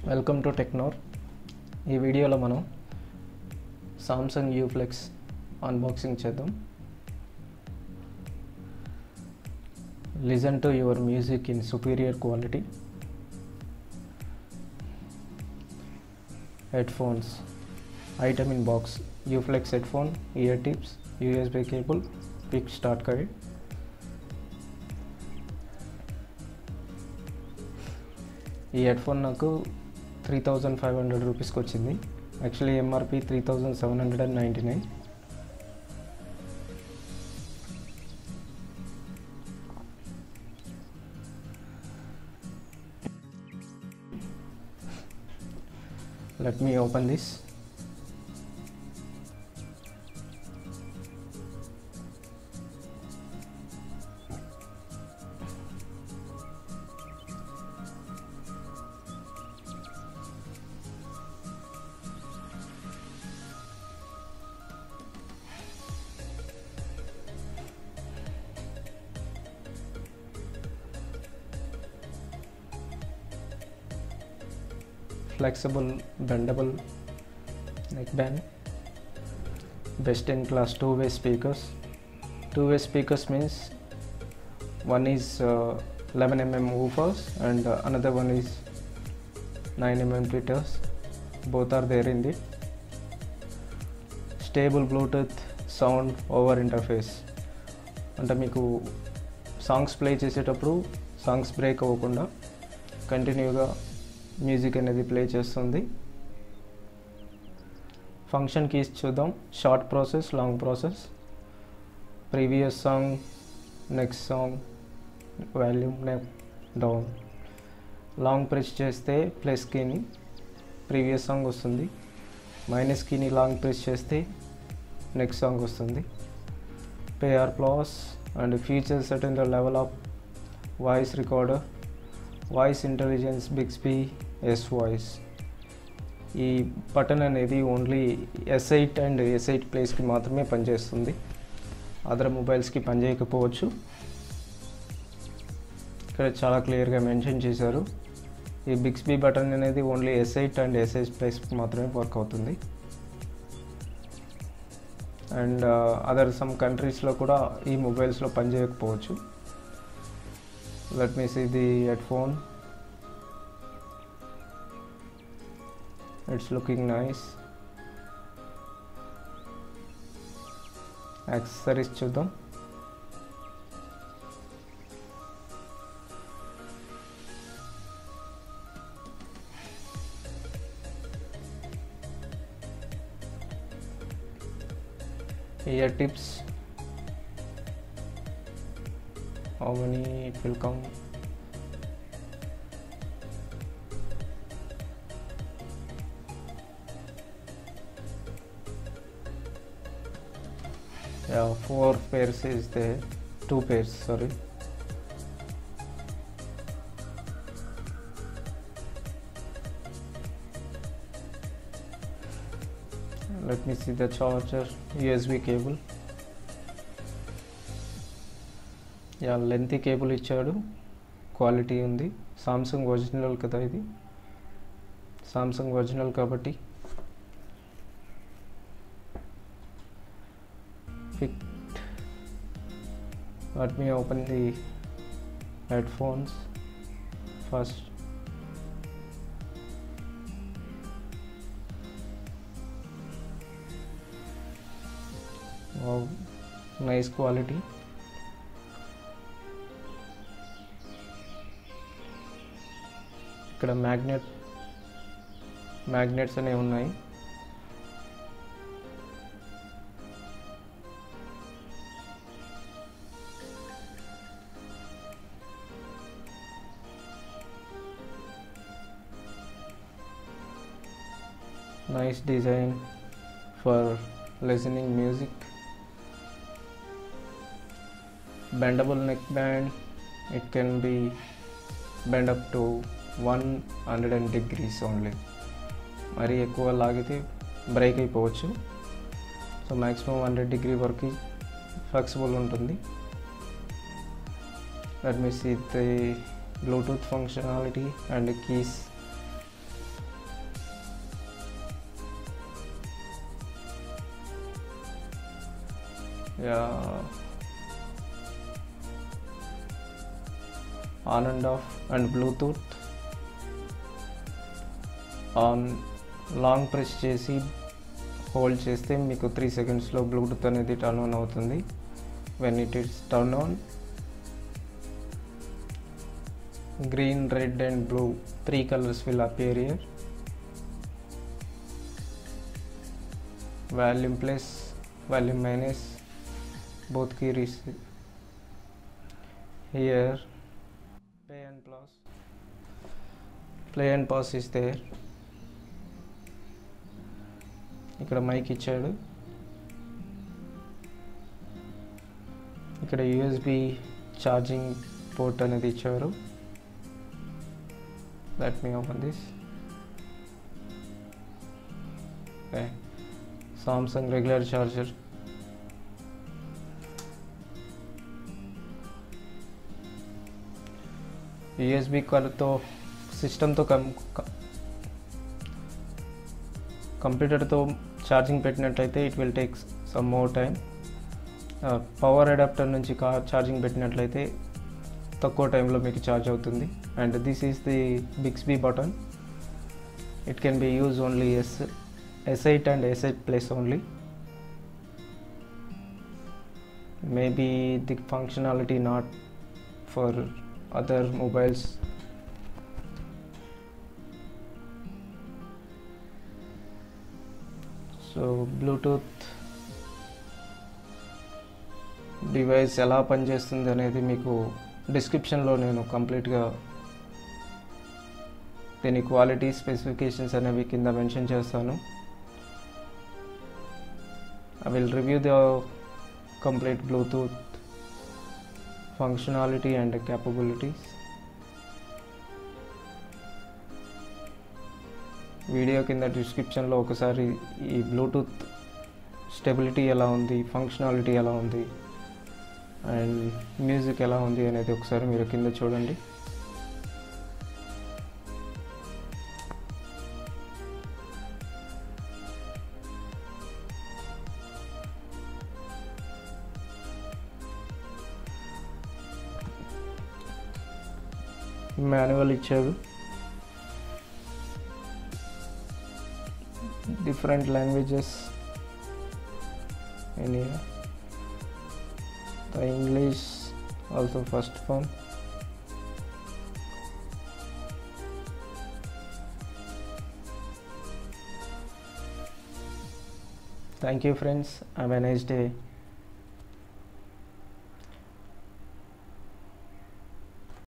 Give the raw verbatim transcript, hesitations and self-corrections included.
Welcome to టెక్నార్. ఈ వీడియోలో మనం సామ్సంగ్ యూఫ్లెక్స్ అన్బాక్సింగ్ చేద్దాం. Listen to your music in superior quality. Headphones, item in box, U Flex headphone, ear tips, USB cable, quick start guide. ఈ headphone నాకు three thousand five hundred రూపీస్కి వచ్చింది. Actually MRP three thousand seven hundred and ninety nine. Let me open this. Flexible, bendable neckband, best in class two-way speakers. Two-way speakers means one is uh, eleven millimeter woofers and uh, another one is nine millimeter tweeters. Both are there in it. Stable Bluetooth sound over interface. అంటే మీకు songs play చేసేటప్పుడు songs break అవ్వకుండా కంటిన్యూగా music అనేది play చేస్తుంది. Function keys చూద్దాం. Short process, long process, previous song, next song, volume నెప్ down. Long press చేస్తే ప్లస్ కీని ప్రీవియస్ సాంగ్ వస్తుంది, మైనస్ కీని లాంగ్ ప్రెస్ చేస్తే నెక్స్ట్ సాంగ్ వస్తుంది. పే ఆర్ ప్లాస్ and features set in the level of voice recorder, voice intelligence, Bixby S voice. ఈ బటన్ అనేది only S eight and S eight ప్లేస్కి మాత్రమే పనిచేస్తుంది, అదర్ మొబైల్స్కి పనిచేయకపోవచ్చు. ఇక్కడ చాలా క్లియర్గా మెన్షన్ చేశారు. ఈ బిక్స్బీ బటన్ అనేది only S eight and S eight ప్లేస్కి మాత్రమే వర్క్ అవుతుంది. అండ్ అదర్ సమ్ కంట్రీస్లో కూడా ఈ మొబైల్స్లో పనిచేయకపోవచ్చు. Let me see the headphone. It's looking nice. Accessories చూద్దాం. Ear tips. How many it will come? Yeah, four pairs is there. Two pairs, sorry. Let me see the charger, U S B cable. Yeah lengthy cable ఇచ్చాడు, quality ఉంది. Samsung original కదా ఇది, Samsung original కాబట్టి fit. Let me open the headphones first. Wow, nice quality. ఇక్కడ magnet magnets అనేవి ఉన్నాయి. Nice design for listening music. Bendable neck band, it can be bend up to one hundred degrees only. మరి ఎక్కువ లాగితే break అయిపోవచ్చు. So maximum hundred degree వరకు flexible ఉంటుంది. Let me see the Bluetooth functionality and the keys. yeah, on and off, and Bluetooth on long press చేసి hold చేస్తే మీకు three సెకండ్స్లో బ్లూటూత్ అనేది టర్న్ ఆన్ అవుతుంది. When it is turn on, green, red and blue three colours will appear here. Volume plus, volume minus, both key receive. Here play and pause, play and pause is there. ఇక్కడ mic ఇచ్చాడు, ఇక్కడ USB charging port అనేది ఇచ్చారు. Let me open this. Samsung regular charger, USB కార్డ్తో సిస్టమ్తో కం కంప్యూటర్తో charging పెట్టినట్లయితే it will take some more time. Power adapter నుంచి కా ఛార్జింగ్ పెట్టినట్లయితే తక్కువ టైంలో మీకు ఛార్జ్ అవుతుంది. And this is the Bixby button. It can be use only S S eight and S eight plus only. Maybe the functionality not for other mobiles. So Bluetooth device ఎలా పనిచేస్తుంది అనేది మీకు డిస్క్రిప్షన్లో నేను కంప్లీట్గా దీని క్వాలిటీ స్పెసిఫికేషన్స్ అనేవి కింద మెన్షన్ చేస్తాను. I will review the complete Bluetooth functionality and capabilities. Video కింద డిస్క్రిప్షన్లో ఒకసారి ఈ బ్లూటూత్ స్టెబిలిటీ ఎలా ఉంది, ఫంక్షనాలిటీ ఎలా ఉంది అండ్ మ్యూజిక్ ఎలా ఉంది అనేది ఒకసారి మీరు కింద చూడండి. మాన్యువల్ ఇచ్చారు, different languages in here. The English also first form. Thank you friends, have a nice day.